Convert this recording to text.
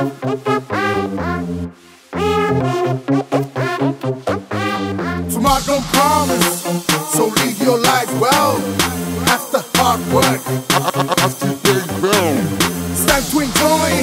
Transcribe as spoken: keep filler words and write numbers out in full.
Tomorrow don't promise, so live your life well. After hard work, I, I, I see things well. it's time to enjoy